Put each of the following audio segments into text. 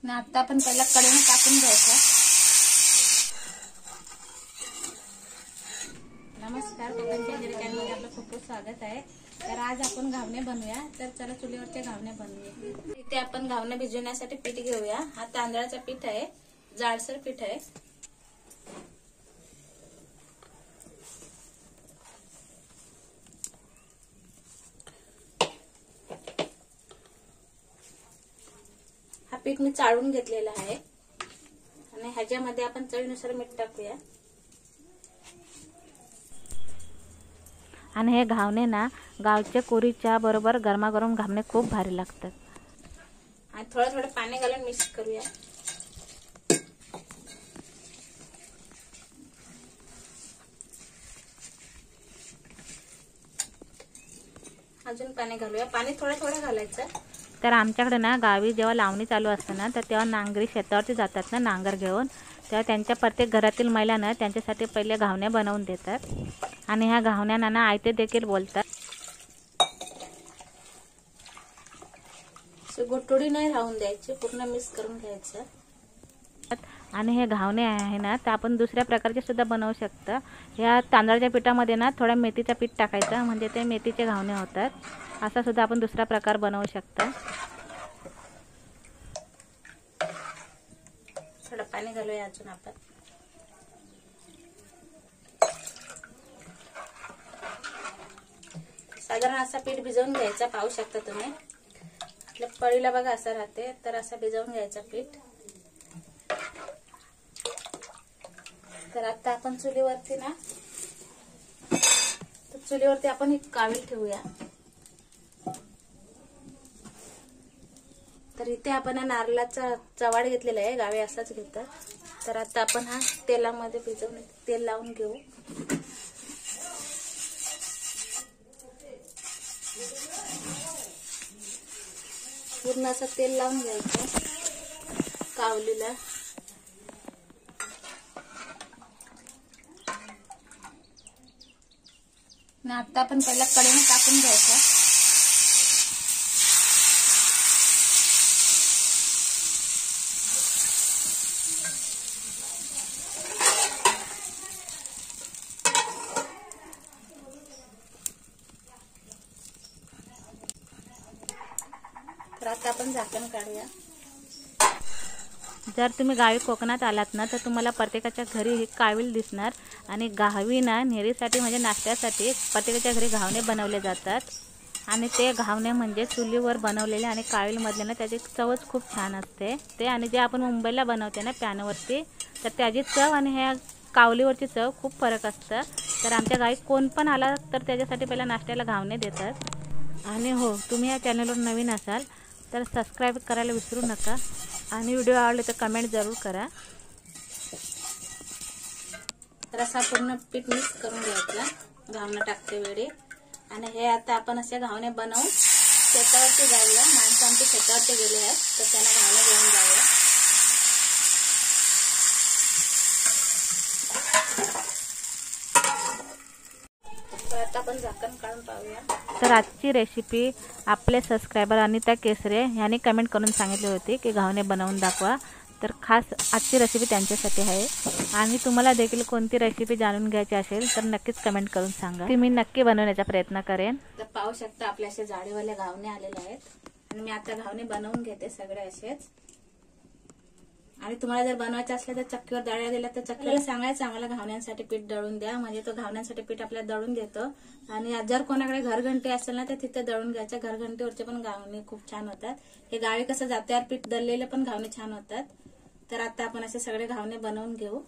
आता आपण पहिला कढईने टाकून घ्यायचं। नमस्कार, कोकणच्या चॅनलमध्ये आपलं खूप खूप स्वागत आहे। तर आज आपण घावणे बनवूया। तर चला चुलीवरचे घावणे बनवूया। इथे आपण घावणे भिजवण्यासाठी पीठ घेऊया। हा तांदळाचा पीठ आहे, जाडसर पीठ आहे। हा पीठ मी चाळून घेतलेला आहे आणि ह्याच्यामध्ये आपण चवीनुसार मीठ टाकूया। आणि हे घावणे ना गावच्या कोरीच्या बरोबर गरमागरम घावणे खूप भारी लागतात। आणि थोडं थोडं पाणी घालून मिक्स करूया। अजून पाणी घालूया। पाणी थोडं थोडं घालायचं। तर आमच्याकडे ना गावी जेव्हा लावणी चालू असते ना तर तेव्हा नांगरी शेतावरती जातात ना नांगर घेऊन, तेव्हा त्यांच्या प्रत्येक घरातील महिलांना त्यांच्यासाठी पहिले घावणे बनवून देतात। आणि ह्या घावण्यांना ना आयते देखील बोलतात। गोटोडी नाही राहून द्यायची, पूर्ण मिक्स करून घ्यायचं। आणि हे घावणे आहे ना तर आपण दुसऱ्या प्रकारचे सुद्धा बनवू शकता। या तांदळाच्या पिठामध्ये ना थोडा मेथीचा पीठ टाकायचा, म्हणजे ते मेथीचे घावणे होतात। असा सुद्धा आपण दुसरा प्रकार बनवू शकता। थोडं पाणी घालूया अजून आपण। साधारण असा पीठ भिजवून घ्यायचा, पाहू शकता तुम्ही। आपल्या पळीला बघा असं राहते, तर असं भिजवून घ्यायचं पीठ। तर आता आपण चुलीवरती ना, तर चुलीवरती आपण एक कावील ठेवूया। तर इथे आपण नारळाचा चवाड घेतलेला आहे, गावी असाच घेतात। तर आता आपण हा तेलामध्ये भिजवून तेल लावून घेऊ। पूर्ण असं तेल लावून घ्यायचं कावलीला। आता आपण पहिला कढईने टाकून घ्यायचं। तर आता आपण झाकण काढूया। जर तुम्ही गावी कोकणात आलात ना तर तुम्हाला प्रत्येकाच्या घरी हे कावील दिसणार। आणि गावी ना नेहरीसाठी म्हणजे नाश्त्यासाठी प्रत्येकाच्या घरी घावणे बनवले जातात। आणि ते घावणे म्हणजे चुलीवर बनवलेले आणि कावीलमधले ना त्याची चवच खूप छान असते ते। आणि जे आपण मुंबईला बनवते ना पॅनवरती, तर त्याची चव आणि ह्या कावलीवरची चव खूप फरक असतं। तर आमच्या गावी कोण पण आला तर त्याच्यासाठी पहिला नाश्त्याला घावणे देतात। आणि हो, तुम्ही या चॅनलवर नवीन असाल तर सबस्क्राईब करायला विसरू नका। आणि व्हिडिओ आवडले तर कमेंट जरूर करा। तर असा पूर्ण पीठ मिक्स करून घ्यायचं घावणं टाकते वेळी। आणि हे आता आपण असे घावणे बनवून शेतावरती जाऊया। माणसं आमचे शेतावरती गेले आहेत, तर त्यांना घावणे घेऊन जाऊया। तर आता आपण झाकण काढून पाहूया। तर आजची रेसिपी आपले सबस्क्रायबर अनिता केसरे यांनी कमेंट करून सांगितली होती की घावणे बनवून दाखवा। तर खास आजची रेसिपी त्यांच्यासाठी आहे। आणि तुम्हाला देखील कोणती रेसिपी जाणून घ्यायची असेल तर नक्कीच कमेंट करून सांगा, ती मी नक्की बनवण्याचा प्रयत्न करेन। तर पाहू शकता आपले असे जाडीवाले घावणे आलेले आहेत। आणि मी आता घावणे बनवून घेते सगळे असेच। आणि तुम्हाला जर बनवायचे असले तर चक्कीवर दळ्या दिल्या तर चक्कीला सांगायचं आम्हाला घावण्यांसाठी पीठ दळून द्या, म्हणजे तो घावण्यांसाठी पीठ आपल्याला दळून देतो। आणि जर कोणाकडे घरघंटी असेल ना तर तिथे दळून घ्यायचं। घरघंटीवरचे पण घावणे खूप छान होतात। हे गावी कसं जात्यावर पीठ दळलेले पण घावणे छान होतात। तर आता आपण असे सगळे घावणे बनवून घेऊ।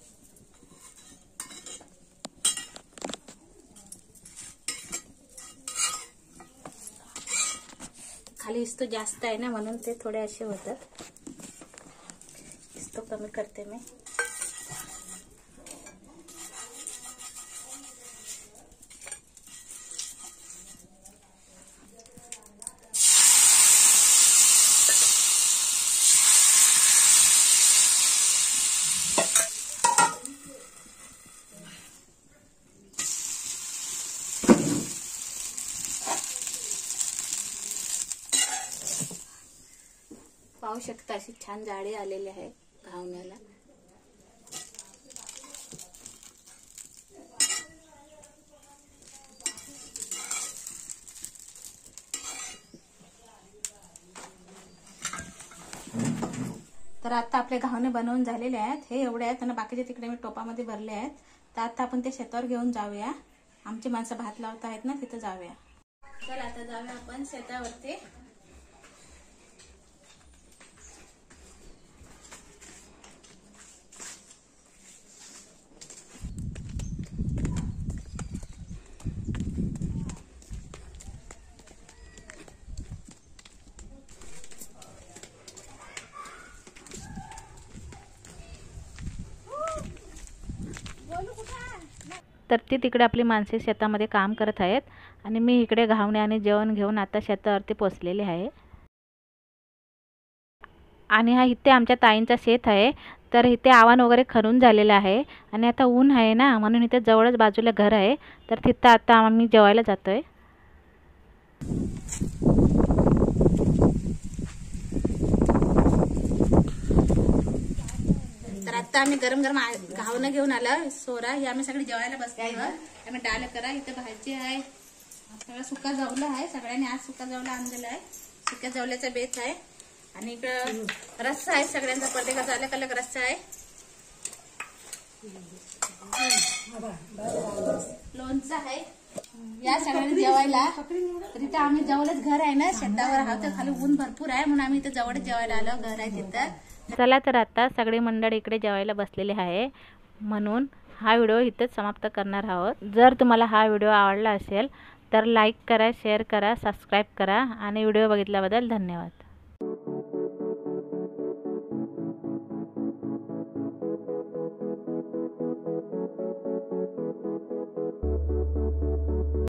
खाली इस्तो जास्त आहे ना, म्हणून ते थोडे असे होतात। इस्तो कमी करते मी। पाहू शकता अशी छान जाळी आलेली आहे घावण्याला. तर आता आपले घावणे बनवून झालेले आहेत. हे एवढे आहेत आणि बाकीचे तिकडे मी टोपामध्ये भरले आहेत. तर आता आपण ते शेतावर घेऊन जाऊया. आमची माणसं भात लावत आहेत ना, तिथं जाऊया. तर आता जाऊया आपण शेतावरती. तर ती तिकडे आपली माणसे शेतामध्ये काम करत आहेत आणि मी इकडे घावणे आणि जेवण घेऊन आता शेतावरती पोचलेले आहे. आणि हा इथे आमच्या ताईंचा शेत आहे. तर इथे आवान वगैरे खरून झालेलं आहे आणि आता ऊन आहे ना, म्हणून इथे जवळच बाजूला घर आहे. तर तिथं आता आम्ही जेवायला जातोय. तर आता आम्ही गरम गरम घावणं घेऊन आला सोरा. हे आम्ही सगळे जेवायला बसलो. आम्ही डाळ करा, इथे भाजी आहे, सगळं सुका जवलं आहे. सगळ्यांनी आज सुका जवला आणलेला आहे. सुक्या जवल्याचा बेत आहे आणि इकडं रस्सा आहे. सगळ्यांचा प्रत्येकाचा अलग अलग रस्सा आहे. लोणचं आहे. या सगळ्यांनी जेवायला. तर इथं आम्ही जवळच घर आहे ना, शेतावर आहोत. तर खाली ऊन भरपूर आहे म्हणून आम्ही इथं जवळच जेवायला आलो. घर आहे तिथं. चला तर आता सगळे मंडळ इकडे जेवायला बसलेले आहे, म्हणून हा व्हिडिओ इथेच समाप्त करणार आहोत. जर तुम्हाला हा व्हिडिओ आवडला असेल तर लाईक करा, शेअर करा, सबस्क्राईब करा आणि व्हिडिओ बघितल्याबद्दल धन्यवाद.